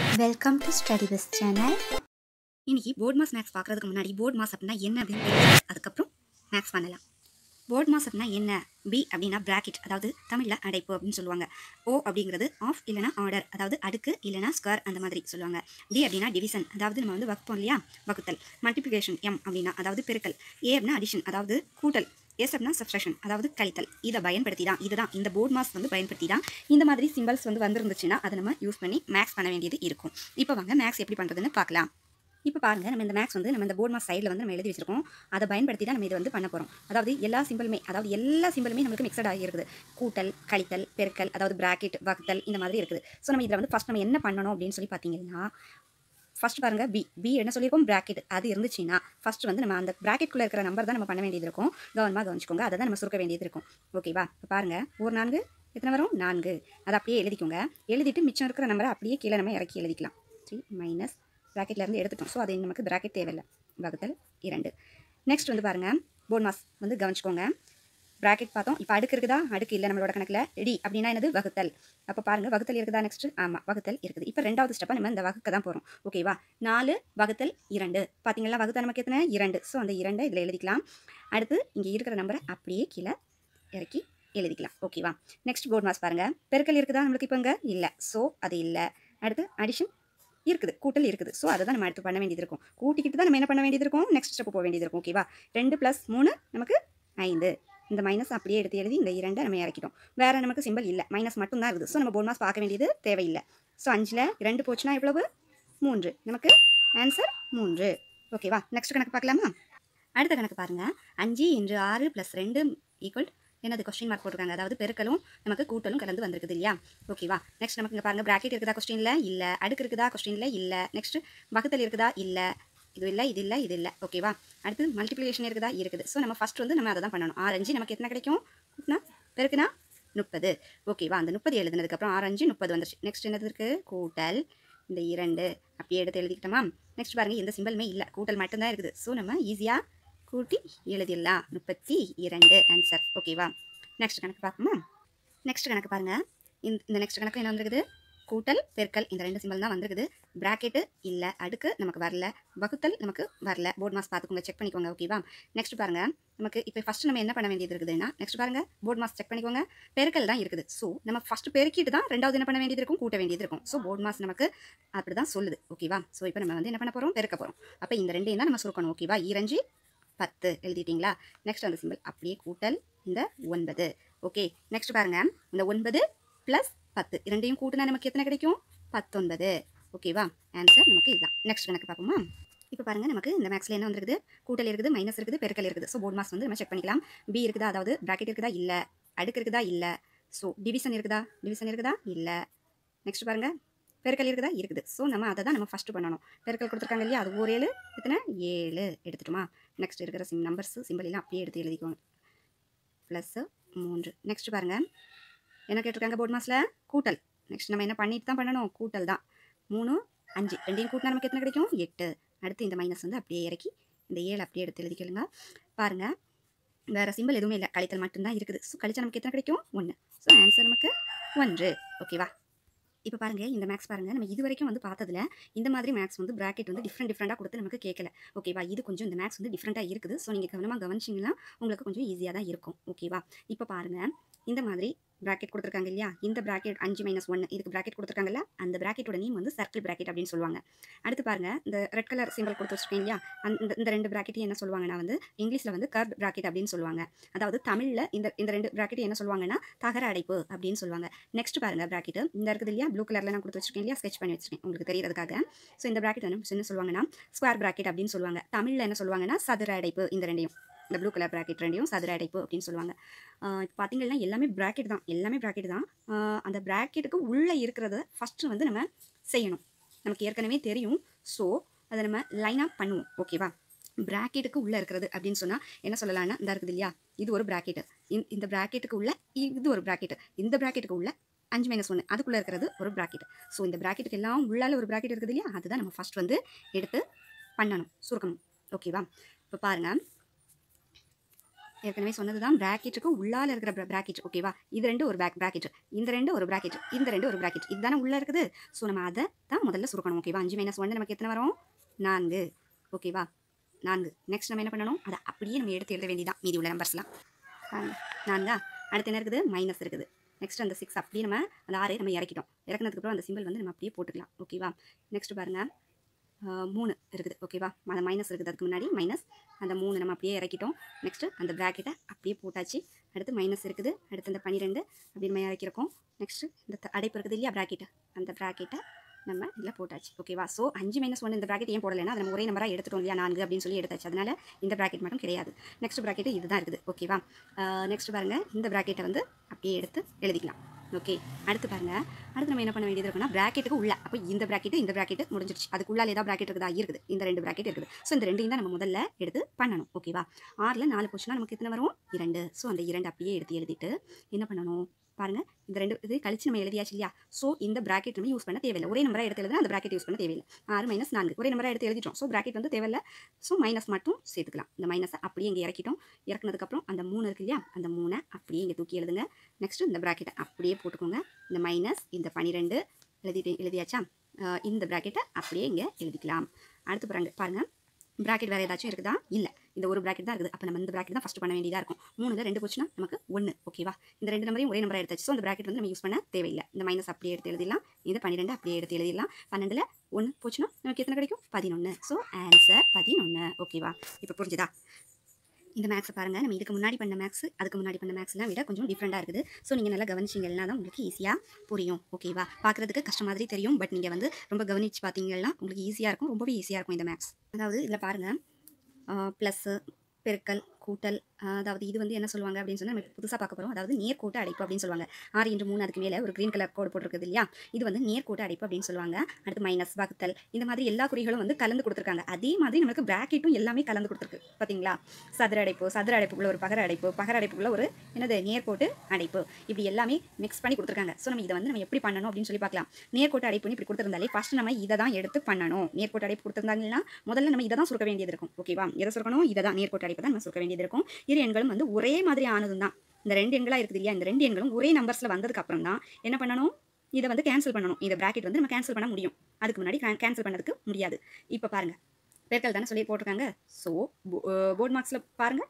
Welcome to study pes channel. இன்னைக்கு BODMAS maths பார்க்குறதுக்கு முன்னாடி போர்ட் மாஸ் அப்படின்னா என்ன அப்படின்னு தெரியும், அதுக்கப்புறம் மேக்ஸ் பண்ணலாம். போர்ட் மாஸ் அப்படின்னா என்ன? பி அப்படின்னா பிராக்கெட், அதாவது தமிழில் அடைப்பு அப்படின்னு சொல்லுவாங்க. ஓ அப்படிங்கிறது ஆஃப் இல்லைனா ஆர்டர், அதாவது அடுக்கு இல்லைனா ஸ்கொயர் அந்த மாதிரி சொல்லுவாங்க. டி அப்படின்னா டிவிஷன், அதாவது நம்ம வந்து வகுப்போம் இல்லையா, வகுத்தல். மல்டிப்ளிகேஷன் எம் அப்படின்னா அதாவது பெருக்கல். ஏ அப்படின்னா அடிஷன், அதாவது கூட்டல். எஸ் அப்படின்னா சப்ஸ்ட்ராக்ஷன், அதாவது கழித்தல். இதை பயன்படுத்தி தான், இதுதான் இந்த போர்ட் மாஸ் வந்து பயன்படுத்தி தான் இந்த மாதிரி சிம்பிள்ஸ் வந்து வந்துருந்துச்சுன்னா அதை நம்ம யூஸ் பண்ணி மேக்ஸ் பண்ண வேண்டியது இருக்கும். இப்போ வாங்க மேக்ஸ் எப்படி பண்ணுறதுன்னு பார்க்கலாம். இப்போ பாருங்கள், நம்ம இந்த மேக்ஸ் வந்து நம்ம இந்த போர்ட் மாஸ் சைடில் வந்து நம்ம எழுதி வச்சிருக்கோம். அதை பயன்படுத்தி தான் நம்ம இதை வந்து பண்ண போகிறோம். அதாவது எல்லா சிம்பிளுமே நமக்கு மிக்சட் ஆகி இருக்குது. கூட்டல், கழித்தல், பெருக்கல், அதாவது பிராக்கெட், வகுத்தல் இந்த மாதிரி இருக்குது. ஸோ நம்ம இதில் வந்து ஃபஸ்ட் நம்ம என்ன பண்ணணும் அப்படின்னு சொல்லி பார்த்தீங்கன்னா, ஃபஸ்ட் பாருங்க, பி என்ன சொல்லியிருக்கோம், பிராக்கெட். அது இருந்துச்சுன்னா ஃபஸ்ட் வந்து நம்ம அந்த பிராக்கெட்குள்ளே இருக்கிற நம்பர் தான் நம்ம பண்ண வேண்டியது இருக்கும். கவனமாக கவனிச்சுக்கோங்க, அதை தான் நம்ம சுருக்க வேண்டியது இருக்கும். ஓகேவா? இப்போ பாருங்கள், ஒரு 4 எத்தனை வரும், 4. அதை அப்படியே எழுதிக்கோங்க. எழுதிட்டு மிச்சம் இருக்கிற நம்பரை அப்படியே கீழே நம்ம இறக்கி எழுதிக்கலாம். 3 மைனஸ் பிராக்கெட்லேருந்து எடுத்துட்டோம். ஸோ அது நமக்கு பிராக்கெட் தேவையில்லை. வகுத்தல் 2. நெக்ஸ்ட் வந்து பாருங்கள், போர்ட் மாஸ் வந்து கவனிச்சுக்கோங்க. பிராக்கெட் பார்த்தோம். இப்போ அடுக்கு இருக்குதா? அடுக்கு இல்லை நம்மளோட கணக்கில். டி அப்படின்னா என்னது, வகுத்தல். அப்போ பாருங்கள், வகுத்தல் இருக்குதா? நெக்ஸ்ட் ஆமாம், வகுத்தல் இருக்குது. இப்போ ரெண்டாவது ஸ்டெப்பை நம்ம இந்த வகுக்க தான் போகிறோம். ஓகேவா? 4 வகுத்தல் 2. பார்த்தீங்களா, வகுத்தல் நமக்கு எத்தனை, 2. ஸோ அந்த 2 இதில் எழுதிக்கலாம். அடுத்து இங்கே இருக்கிற நம்பரை அப்படியே கீழே இறக்கி எழுதிக்கலாம். ஓகேவா? நெக்ஸ்ட் போர்ட் மாஸ் பாருங்கள், பெருக்கல் இருக்குதா நம்மளுக்கு இப்போ இங்கே? இல்லை. ஸோ அது இல்லை. அடுத்து அடிஷன் இருக்குது, கூட்டல் இருக்குது. ஸோ அதை தான் நம்ம அடுத்து பண்ண வேண்டியது இருக்கும். கூட்டிக்கிட்டு தான் நம்ம என்ன பண்ண வேண்டியது இருக்கும், நெக்ஸ்ட் ஸ்டெப் போக வேண்டியது இருக்கும். ஓகேவா? 2 + 3 நமக்கு 5. இந்த மைனஸ் அப்படியே எடுத்து எழுதி இந்த 2 நம்ம இறக்கிட்டோம். வேறு நமக்கு சிம்பிள் இல்லை, மைனஸ் மட்டும் தான் இருக்குது. ஸோ நம்ம போர்ட் மாஸ் பார்க்க வேண்டியது தேவையில்லை. ஸோ 5ல் 2 போச்சுன்னா எவ்வளவு, 3. நமக்கு ஆன்சர் 3. ஓகேவா? நெக்ஸ்ட் கணக்கு பார்க்கலாமா? அடுத்த கணக்கு பாருங்கள், 5 × 6 + 2 = என்னது, கொஸ்டின் மார்க் போட்டிருக்காங்க. அதாவது பெருக்கலும் நமக்கு கூட்டலும் கலந்து வந்திருக்குது இல்லையா? ஓகேவா? நெக்ஸ்ட் நமக்கு இங்கே பாருங்கள், பிராக்கெட் இருக்குதா கொஸ்டினில்? இல்லை. அடுக்கு இருக்குதா கொஸ்டினில்? இல்லை. நெக்ஸ்ட் வகுத்தல் இருக்குதா? இல்லை. இது இல்லை, இது இல்லை, இது இல்லை. ஓகேவா? அடுத்து மல்டிப்ளிகேஷன் இருக்குதா? இருக்குது. ஸோ நம்ம ஃபஸ்ட் வந்து நம்ம அதை தான் பண்ணணும். 6 5 நமக்கு எத்தனை கிடைக்கும், பெருக்குனா 30. ஓகேவா? அந்த 30 எழுதுனதுக்கப்புறம் 6 5 30 வந்துருச்சு. நெக்ஸ்ட் என்னது இருக்குது, கூட்டல் இந்த 2 அப்படியே எடுத்து எழுதிக்கிட்டோமா? நெக்ஸ்ட் பாருங்கள், எந்த சிம்பிளுமே இல்லை, கூட்டல் மட்டும்தான் இருக்குது. ஸோ நம்ம ஈஸியாக கூட்டி எழுதிடலாம். 32 ஆன்சர். ஓகேவா? நெக்ஸ்ட் கணக்கு பார்ப்போமா? நெக்ஸ்ட் கணக்கு பாருங்கள், இந்த நெக்ஸ்ட் கணக்கு என்ன வந்துருக்குது, கூட்டல் பெருக்கல் இந்த 2 சிம்பிள் தான் வந்துருக்குது. பிராக்கெட்டு இல்லை, அடுக்கு நமக்கு வரல, வகுத்தல் நமக்கு வரல. போர்ட் மாஸ் பார்த்துக்கோங்க, செக் பண்ணிக்கோங்க. ஓகேவா? நெக்ஸ்ட் பாருங்கள், நமக்கு இப்போ ஃபஸ்ட்டு நம்ம என்ன பண்ண வேண்டியது இருக்குதுன்னா, நெக்ஸ்ட் பாருங்கள், போர்ட் மாஸ் செக் பண்ணிக்கோங்க. பெருக்கல் தான் இருக்குது. ஸோ நம்ம ஃபஸ்ட்டு பெருக்கிட்டு தான் ரெண்டாவது என்ன பண்ண வேண்டியது இருக்கும், கூட்ட வேண்டியது இருக்கும். ஸோ போர்ட் மாஸ் நமக்கு அப்படி தான் சொல்லுது. ஓகேவா? ஸோ இப்போ நம்ம வந்து என்ன பண்ண போகிறோம், பெருக்க போகிறோம். அப்போ இந்த 2 தான் நம்ம சுருக்கணும். ஓகேவா? 2 10 எழுதிட்டீங்களா? நெக்ஸ்ட் அந்த சிம்பிள் அப்படியே கூட்டல் இந்த 9. ஓகே. நெக்ஸ்ட் பாருங்கள், இந்த 9 + 10 இரண்டையும் கூட்டினா நமக்கு எத்தனை கிடைக்கும், 19. ஓகேவா? ஆன்சர் நமக்கு இதுதான். நெக்ஸ்ட் கணக்கு பார்ப்போமா? இப்போ பாருங்கள், நமக்கு இந்த மேக்ஸில் என்ன வந்துருக்குது, கூட்டல் இருக்குது, மைனஸ் இருக்குது, பெருக்கல் இருக்குது. ஸோ போர்ட் மாஸ் வந்து நம்ம செக் பண்ணிக்கலாம். பி இருக்குதா, அதாவது பிராக்கெட் இருக்குதா? இல்லை. அடுக்கு இருக்குதா? இல்லை. ஸோ டிவிஷன் இருக்குதா? இல்லை. நெக்ஸ்ட் பாருங்கள், பெருக்கல் இருக்குதா? இருக்குது. ஸோ நம்ம அதை தான் நம்ம ஃபஸ்ட்டு பண்ணணும். பெருக்கல் கொடுத்துருக்காங்க இல்லையா, அது ஒரு 7 எத்தனை, 7 எடுத்துட்டோமா? நெக்ஸ்ட் இருக்கிற நம்பர்ஸ் சிம்பிள் எல்லாம் அப்படியே எடுத்து எழுதிக்கோங்க. +3. நெக்ஸ்ட் பாருங்கள், என்ன கேட்டிருக்காங்க போர்ட் மாஸில், கூட்டல். நெக்ஸ்ட் நம்ம என்ன பண்ணிட்டு தான் பண்ணணும், கூட்டல் தான். 3 5 ரெண்டையும் கூட்டினா நமக்கு எத்தனை கிடைக்கும், 8. அடுத்து இந்த மைனஸ் வந்து அப்படியே இறக்கி இந்த 7 அப்படியே எடுத்து எழுதிக்கலுங்க. பாருங்கள், வேறு சிம்பிள் எதுவுமே இல்லை, கழித்தல் மட்டும்தான் இருக்குது. ஸோ கழிச்சா நமக்கு எத்தனை கிடைக்கும், 1. ஸோ ஆன்சர் நமக்கு 1. ஓகேவா? இப்போ பாருங்கள், இந்த மேக்ஸ் பாருங்கள், நம்ம இது வரைக்கும் வந்து பார்த்ததில் இந்த மாதிரி மேக்ஸ் வந்து பிராக்கெட் வந்து டிஃப்ரெண்ட்டாக கொடுத்து நமக்கு கேட்கல. ஓகேவா? இது கொஞ்சம் இந்த மேக்ஸ் வந்து டிஃப்ரெண்ட்டாக இருக்குது. ஸோ நீங்கள் கவனமாக கவனிச்சிங்கன்னா உங்களுக்கு கொஞ்சம் ஈஸியாக தான் இருக்கும். ஓகேவா? இப்போ பாருங்கள், இந்த மாதிரி பிராக்கெட் கொடுத்துருக்காங்க இல்லையா, இந்த பிராக்கெட் 5 - 1 இதுக்கு பிராக்கெட் கொடுத்துருக்காங்கல்ல, அந்த பிராக்கெட்டோட நேம் வந்து சர்க்கிள் பிராக்கெட் அப்படின்னு சொல்லுவாங்க. அடுத்து பாருங்கள், இந்த ரெட் கலர் சிம்பிள் கொடுத்து வச்சுருக்கேன் இல்லையா, இந்த 2 பிராக்கெட்டையும் என்ன சொல்லுவாங்கன்னா வந்து இங்கிலீஷில் வந்து கர்வ் பிராக்கெட் அப்படின்னு சொல்லுவாங்க. அதாவது தமிழில் இந்த 2 பிராக்கெட் என்ன சொல்லுவாங்கன்னா தகர அடைப்பு அப்படின்னு சொல்லுவாங்க. நெக்ஸ்ட் பாருங்கள், பிராக்கெட் இந்த இருக்குது இல்லையா, ப்ளூ கலரில் நான் கொடுத்து வச்சிருக்கேன் இல்லையா, ஸ்கெச் பண்ணி வச்சிருக்கேன் உங்களுக்கு தெரியறதுக்காக. ஸோ இந்த பிராக்கெட் என்ன சொல்லுவாங்கன்னா ஸ்கொயர் பிராக்கெட் அப்படின்னு சொல்லுவாங்க. தமிழில் என்ன சொல்லுவாங்கன்னா சதுர அடைப்பு. இந்த 2யும், இந்த ப்ளூ கலர் பிராக்கெட் 2யும் சதுர அடைப்பு அப்படின்னு சொல்லுவாங்க. இப்போ பார்த்தீங்கன்னா எல்லாமே பிராக்கெட் தான். அந்த பிராக்கெட்டுக்கு உள்ளே இருக்கிறத ஃபஸ்ட்டு வந்து நம்ம செய்யணும். நமக்கு ஏற்கனவே தெரியும். ஸோ அதை நம்ம லைனாக பண்ணுவோம். ஓகேவா? பிராக்கெட்டுக்கு உள்ளே இருக்கிறது அப்படின்னு சொன்னால் என்ன சொல்லலாம்னா, இந்த இருக்குது இல்லையா, இது ஒரு பிராக்கெட்டு. இந்த பிராக்கெட்டுக்கு உள்ள இது ஒரு பிராக்கெட்டு. இந்த பிராக்கெட்டுக்கு உள்ள 5 - 1 அதுக்குள்ளே இருக்கிறது ஒரு பிராக்கெட். ஸோ இந்த பிராக்கெட்டுக்கு எல்லாம் உள்ளால ஒரு பிராக்கெட் இருக்குது இல்லையா, அதுதான் நம்ம ஃபஸ்ட் வந்து எடுத்து பண்ணணும், சுருக்கணும். ஓகேவா? இப்போ பாருங்கள், ஏற்கனவே சொன்னது தான் ப்ராக்கெட்டுக்கு உள்ளால இருக்கிற ப்ராக்கெட் ஓகேவா. இது ரெண்டு ஒரு ப்ராக்கெட், இந்த ரெண்டு ஒரு ப்ராக்கெட், இந்த ரெண்டு ஒரு ப்ராக்கெட், இதுதானே உள்ளே இருக்குது. ஸோ நம்ம அதை தான் முதல்ல சுருக்கணும் ஓகேவா. 5 - 1 நமக்கு எத்தனை வரும்? 4 ஓகேவா. 4 நெக்ஸ்ட் நம்ம என்ன பண்ணணும், அதை அப்படியே நம்ம எடுத்து எழுத வேண்டியதான் மீதி உள்ள நம்பர்ஸ்லாம். 4 அடுத்து என்ன இருக்குது? மைனஸ் இருக்குது. நெக்ஸ்ட் அந்த 6 அப்படியே நம்ம அந்த 6 நம்ம இறக்கிட்டோம். இறக்குனதுக்கப்புறம் அந்த சிம்பிள் வந்து நம்ம அப்படியே போட்டுக்கலாம் ஓகேவா. நெக்ஸ்ட் பாருங்கள் 3 இருக்குது ஓகேவா. அந்த மைனஸ் இருக்குது, அதுக்கு முன்னாடி மைனஸ். அந்த 3 நம்ம அப்படியே இறக்கிட்டோம். நெக்ஸ்ட்டு அந்த ப்ராக்கெட்டை அப்படியே போட்டாச்சு. அடுத்து மைனஸ் இருக்குது, அடுத்து அந்த 12 அப்படி நம்ம இறக்கிருக்கோம். நெக்ஸ்ட்டு இந்த அடைப்பு இருக்குது இல்லையா ப்ராக்கெட்டு, அந்த ப்ராக்கெட்டை நம்ம இதில் போட்டாச்சு ஓகேவா. ஸோ 5 - 1 இந்த ப்ராக்கெட் ஏன் போடலைன்னா அதை நம்ம ஒரே நம்பராக எடுத்துட்டோம் இல்லையா, 4 அப்படின்னு சொல்லி எடுத்தாச்சு. அதனால் இந்த ப்ராக்கெட் மட்டும் கிடையாது. நெக்ஸ்ட் ப்ராக்கெட்டு இதுதான் இருக்குது ஓகேவா. நெக்ஸ்ட் பாருங்கள், இந்த ப்ராக்கெட்டை வந்து அப்படியே எடுத்து எழுதிக்கலாம் ஓகே. அடுத்து பாருங்கள், அடுத்து நம்ம என்ன பண்ண வேண்டியது இருக்குன்னா ப்ராக்கெட்டுக்கு உள்ள, அப்போ இந்த ப்ராக்கெட்டு முடிஞ்சிருச்சு. அதுக்குள்ளால் ஏதாவது ப்ராக்கெட் இருக்குதா? இருக்குது, இந்த 2 ப்ராக்கெட் இருக்குது. ஸோ இந்த 2 தான் நம்ம முதல்ல எடுத்து பண்ணணும் ஓகேவா. 6ல் 4 போச்சுன்னா நமக்கு எத்தனை வரும்? 2. ஸோ அந்த 2 அப்படியே எடுத்து எழுதிட்டு என்ன பண்ணணும் பாருங்கள், இந்த 2 இது கழிச்சு நம்ம எழுதியாச்சு இல்லையா. ஸோ இந்த ப்ராக்கெட் நம்ம யூஸ் பண்ண தேவையில்லை. ஒரே நம்பராக எடுத்து எழுதுனா அந்த ப்ராக்கெட் யூஸ் பண்ண தேவையில்லை. 6 - 4 ஒரே நம்பராக எடுத்து எழுதிட்டோம். ஸோ ப்ராக்கெட் வந்து தேவையில்லை. ஸோ மைனஸ் மட்டும் சேர்த்துக்கலாம். இந்த மைனஸை அப்படியே இங்கே இறக்கிட்டோம். இறக்குனதுக்கப்புறம் அந்த 3 இருக்கு இல்லையா, அந்த 3 அப்படியே இங்கே தூக்கி எழுதுங்க. நெக்ஸ்ட்டு இந்த ப்ராக்கெட்டை அப்படியே போட்டுக்கோங்க. இந்த மைனஸ் இந்த 12 எழுதியாச்சா. இந்த ப்ராக்கெட்டை அப்படியே இங்கே எழுதிக்கலாம். அடுத்து பாருங்கள் ப்ராக்கெட் வேறு ஏதாச்சும் இருக்குதா? இல்லை, இந்த ஒரு ப்ராக்கெட் தான் இருக்குது. அப்போ நம்ம இந்த ப்ராக்கெட் தான் ஃபஸ்ட்டு பண்ண வேண்டியதாக இருக்கும். 3ல் 2 போச்சுன்னா நமக்கு 1 ஓகேவா. இந்த 2 நம்பரையும் ஒரே நம்பராக எடுத்தாச்சு. ஸோ அந்த ப்ராக்கெட் வந்து நம்ம யூஸ் பண்ண தேவையில்லை. இந்த மைனஸ் அப்படியே எடுத்து எழுதிடலாம். இந்த 12 அப்படியே எடுத்து எழுதிடலாம். 12ல் 1 போச்சுன்னா நமக்கு எத்தனை கிடைக்கும்? 11. ஸோ ஆன்சர் 11 ஓகேவா. இப்போ புரிஞ்சுதா? இந்த மேக்ஸை பாருங்கள், நம்ம இதுக்கு முன்னாடி பண்ண மேக்ஸ் அதுக்கு முன்னாடி பண்ண மேக்ஸ்லாம் விட கொஞ்சம் டிஃப்ரெண்ட்டாக இருக்குது. ஸோ நீங்கள் நல்லா கவனிச்சிங்கன்னா தான் உங்களுக்கு ஈஸியாக புரியும் ஓகேவா. பார்க்குறதுக்கு கஷ்டம் மாதிரி தெரியும், பட் நீங்கள் வந்து ரொம்ப கவனித்து பார்த்தீங்கன்னா உங்களுக்கு ஈஸியாக இருக்கும், ரொம்பவே ஈஸியாக இருக்கும் இந்த மேக்ஸ். அதாவது இதில் பாருங்கள், ப்ளஸ்ஸு, பெருக்கல், கூட்டல், அதாவது இது வந்து என்ன சொல்லுவாங்க அப்படின்னு சொன்னால் நம்ம புதுசாக பார்க்க போகிறோம். அதாவது நேர்கோட்டு அடைப்பு அப்படின்னு சொல்லுவாங்க. 6 × 3 அதுக்கு மேலே ஒரு க்ரீன் கலர் கோடு போட்டிருக்குது இல்லையா, இது வந்து நேர்கோட்டு அடைப்பு அப்படின்னு சொல்லுவாங்க. அடுத்து மைனஸ், வகுத்தல், இந்த மாதிரி எல்லா குறிகளும் வந்து கலந்து கொடுத்துருக்காங்க. அதே மாதிரி நமக்கு ப்ராக்கெட்டும் எல்லாமே கலந்து கொடுத்துருக்கு பார்த்தீங்களா. சதுர அடைப்புக்குள்ள ஒரு பகர அடைப்புக்குள்ள ஒரு என்னது நேர்கோட்டு அடைப்பு, இப்படி எல்லாமே மிக்ஸ் பண்ணி கொடுத்துருக்காங்க. ஸோ நம்ம இதை வந்து நம்ம எப்படி பண்ணணும் அப்படின்னு சொல்லி பார்க்கலாம். நேர்கோட்டு அடைப்புன்னு இப்படி கொடுத்துருந்தாலே ஃபஸ்ட் நம்ம இதை தான் எடுத்து பண்ணணும். நேர்கோட்டு அடைப்பு கொடுத்துருந்தாங்கன்னா முதல்ல நம்ம இதை தான் சுருக்க வேண்டியது இருக்கும் ஓகேவா. எதை சுருக்கணும்? இதை தான், நேர்கோட்டு அடைப்பு தான் நம்ம சுருக்க வேண்டியது இருக்கும். இரு எண்களும் வந்து ஒரே மாதிரி ஆனதும் தான். இந்த 2 எண்களாக இருக்குது இல்லையா, இந்த 2 எண்களும் ஒரே நம்பர்ஸில் வந்ததுக்கு அப்புறம் தான் என்ன பண்ணணும், இதை வந்து கேன்சல் பண்ணணும். இந்த ப்ராக்கெட் வந்து நம்ம கேன்சல் பண்ண முடியும். அதுக்கு முன்னாடி கேன்சல் பண்ணதுக்கு முடியாது. இப்போ பாருங்கள், பெருக்கல் தானே சொல்லி போட்டிருக்காங்க. ஸோ போர்ட் மார்க்ஸில் பாருங்கள்,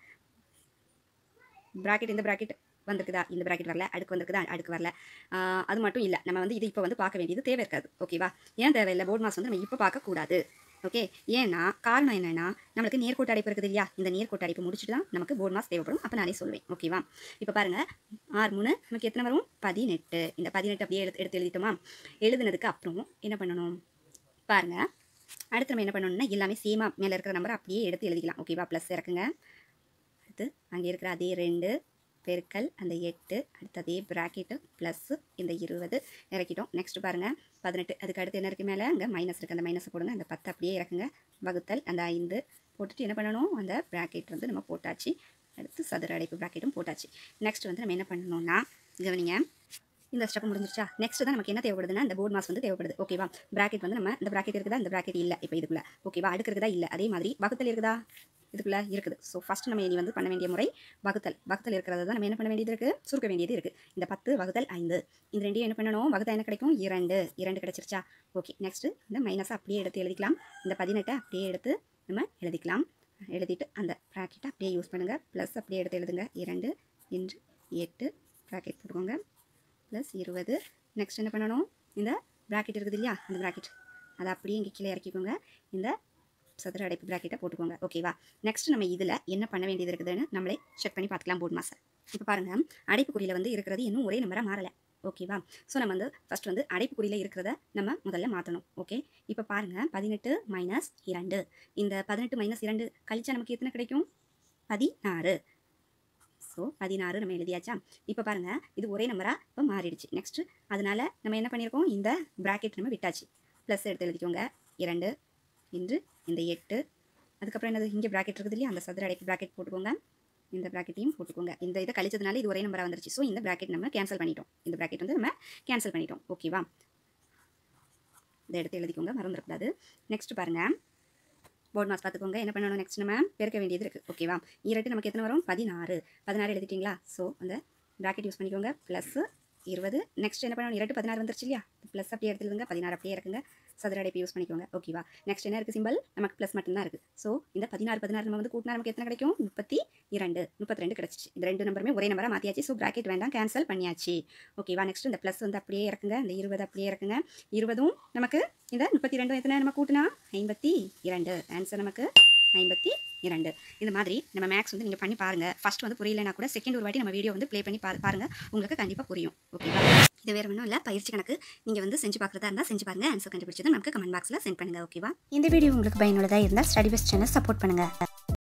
ப்ராக்கெட் இந்த ப்ராக்கெட் வந்திருக்குதா, இந்த ப்ராக்கெட் வரல, அடுக்கு வந்திருக்குதா, அடுக்கு வரல. அது மட்டும் இல்லை, நம்ம வந்து இது இப்போ வந்து பார்க்க வேண்டியது தேவை இருக்காது ஓகேவா. ஏன் தேவையில்லை? போர்ட் மார்க்ஸ் வந்து நம்ம இப்போ பார்க்கக்கூடாது ஓகே. ஏன்னா காரணம் என்னென்னா நம்மளுக்கு நேர்கோட்டு அடைப்பு இருக்குது இல்லையா, இந்த நேர்கோட்டு அடைப்பு முடிச்சுட்டு தான் நமக்கு போர்ட் மார்க்ஸ் தேவைப்படும். அப்போ நானே சொல்லுவேன் ஓகேவா. இப்போ பாருங்கள், 6 - 3 நமக்கு எத்தனை வரும்? 18. இந்த 18 அப்படியே எடுத்து எழுதிட்டோமா. எழுதுனதுக்கு அப்புறம் என்ன பண்ணணும் பாருங்கள், அடுத்து நம்ம என்ன பண்ணணும்னா எல்லாமே சேமாக மேலே இருக்கிற நம்பரை அப்படியே எடுத்து எழுதிக்கலாம் ஓகேவா. ப்ளஸ் இறக்குங்க. அடுத்து அங்கே இருக்கிற அதே 2 பெருக்கல் அந்த 8, அடுத்து அதே ப்ராக்கெட்டு ப்ளஸ்ஸு இந்த 20 இறக்கிட்டோம். நெக்ஸ்ட் பாருங்கள் 18, அதுக்கு அடுத்து என்ன இருக்குது? மேலே அங்கே மைனஸ் இருக்குது, அந்த மைனஸை போடுங்க. அந்த 10 அப்படியே இறக்குங்க. வகுத்தல் அந்த 5 போட்டுட்டு என்ன பண்ணணும், அந்த ப்ராக்கெட் வந்து நம்ம போட்டாச்சு. அடுத்து சதுர அடைப்பு ப்ராக்கெட்டும் போட்டாச்சு. நெக்ஸ்ட் வந்து நம்ம என்ன பண்ணணும்னா கவனிங்க, இந்த ஸ்டெப் முடிஞ்சிருச்சா. நெக்ஸ்ட் தான் நமக்கு என்ன தேவைப்படுதுன்னா இந்த போர்ட் மாஸ் வந்து தேவைப்படுது ஓகேவா. ப்ராக்கெட் வந்து நம்ம இந்த ப்ராக்கெட் இருக்குதா, இந்த ப்ராக்கெட் இல்லை இப்போ இதுக்குள்ள ஓகேவா. அடுக்கு இருக்குதா, இல்லை. அதே மாதிரி வகுத்தல் இருக்குதா, இதுக்குள்ளே இருக்குது. ஸோ ஃபஸ்ட் நம்ம இனி வந்து பண்ண வேண்டிய முறை வகுத்தல் இருக்கிறத தான் நம்ம என்ன பண்ண வேண்டியது இருக்குது, சுருக்க வேண்டியது இருக்குது. இந்த 10 ÷ 5 இந்த ரெண்டையும் என்ன பண்ணணும், வகுத்தா என்ன கிடைக்கும்? 2 கிடைச்சிருச்சா. ஓகே. நெக்ஸ்ட்டு இந்த மைனஸை அப்படியே எடுத்து எழுதிக்கலாம். இந்த 18 அப்படியே எடுத்து நம்ம எழுதிக்கலாம். எழுதிட்டு அந்த ப்ராக்கெட்டை அப்படியே யூஸ் பண்ணுங்கள். ப்ளஸ் அப்படியே எடுத்து எழுதுங்க. 2 × 8 ப்ராக்கெட் போட்டுக்கோங்க. ப்ளஸ் 20. நெக்ஸ்ட் என்ன பண்ணணும், இந்த ப்ராக்கெட் இருக்குது இல்லையா, அந்த ப்ராக்கெட் அதை அப்படியே இங்கே கீழே இறக்கிக்கோங்க. இந்த சதுர அடைப்பு ப்ராக்கெட்டை போட்டுக்கோங்க ஓகேவா. நெக்ஸ்ட் நம்ம இதில் என்ன பண்ண வேண்டியது இருக்குதுன்னு நம்மளே செக் பண்ணி பார்த்துக்கலாம் போர்ட் மாஸை. இப்போ பாருங்கள், அடைப்புக்குறியில் வந்து இருக்கிறது இன்னும் ஒரே நம்பராக மாறலை ஓகேவா. ஸோ நம்ம வந்து ஃபஸ்ட் வந்து அடைப்புக்குறியில் இருக்கிறத நம்ம முதல்ல மாற்றணும் ஓகே. இப்போ பாருங்கள், 18 - 2 இந்த 18 - 2 கழிச்சா நமக்கு எத்தனை கிடைக்கும்? 16. ஸோ 16 நம்ம எழுதியாச்சா. இப்போ பாருங்கள், இது ஒரே நம்பராக இப்போ மாறிடுச்சு. நெக்ஸ்ட்டு அதனால் நம்ம என்ன பண்ணியிருக்கோம், இந்த ப்ராக்கெட் நம்ம விட்டாச்சு. ப்ளஸ் எடுத்து எழுதிக்கோங்க. 2 × இந்த 8, அதுக்கப்புறம் என்னது, இங்கே ப்ராக்கெட் இருக்குது இல்லையா, அந்த சதுர அடைப்பு ப்ராக்கெட் போட்டுக்கோங்க. இந்த ப்ராக்கெட்டையும் போட்டுக்கோங்க. இந்த இதை கழிச்சதுனால இது ஒரே நம்பராக வந்துருச்சு. ஸோ இந்த ப்ராக்கெட் நம்ம கேன்சல் பண்ணிட்டோம். இந்த ப்ராக்கெட் வந்து நம்ம கேன்சல் பண்ணிட்டோம் ஓகேவா. இதை எடுத்து எழுதிக்கோங்க, மறந்துடக்கூடாது. நெக்ஸ்ட் பாருங்கள், போர்ட் மாஸ் பார்த்துக்கோங்க. என்ன பண்ணணும் நெக்ஸ்ட் நம்ம பெருக்க வேண்டியது இருக்குது. ஓகேவா? ஈரட்டு நமக்கு எத்தனை வரும்? 16. 16 எழுதிட்டிங்களா? ஸோ அந்த ப்ராக்கெட் யூஸ் பண்ணிக்கோங்க. ப்ளஸ் 20. நெக்ஸ்ட் என்ன பண்ணணும்? இரட்டு 16 வந்துருச்சு இல்லையா? ப்ளஸ் அப்படியே எடுத்துருங்க. 16 அப்படியே இருக்குங்க. சதுர அடைப்பு யூஸ் பண்ணிக்கோங்க. ஓகேவா? நெக்ஸ்ட் என்ன இருக்குது சிம்பிள்? நமக்கு ப்ளஸ் மட்டும்தான் இருக்குது. ஸோ இந்த 16 நம்ம வந்து கூட்டினா நமக்கு எத்தனை கிடைக்கும்? 32 கிடச்சிச்சு. இந்த ரெண்டு நம்பருமே ஒரே நம்பராக மாற்றியாச்சு. ஸோ ப்ராக்கெட் வேண்டாம், கேன்சல் பண்ணியாச்சு. ஓகேவா? நெக்ஸ்ட் இந்த ப்ளஸ் வந்து அப்படியே இருக்குங்க. இந்த 20 அப்படியே இருக்குங்க. 20ம் நமக்கு இந்த 32 எத்தனை நம்ம கூட்டினா 52. ஆன்சர் நமக்கு 52. இந்த மாதிரி நம்ம மேக்ஸ் வந்து நீங்கள் பண்ணி பாருங்கள். ஃபஸ்ட் வந்து புரியலைன்னா கூட செகண்ட் ஒரு வாட்டி நம்ம வீடியோ வந்து ப்ளே பண்ணி பாருங்கள். உங்களுக்கு கண்டிப்பாக புரியும். ஓகேவா? இது வேறு ஒன்றும் இல்லை, பயிற்சி கணக்கு. நீங்கள் வந்து செஞ்சு பார்க்குறதா இருந்தால் செஞ்சு பாருங்கள். ஆன்சர் கண்டுபிடிச்சது நமக்கு கமெண்ட் பாக்ஸில் சென்ட் பண்ணுங்கள். ஓகேவா? இந்த வீடியோ உங்களுக்கு பயனுள்ளதாக இருந்தால் ஸ்டடி பெஸ்ட் சேனல் சப்போர்ட் பண்ணுங்கள்.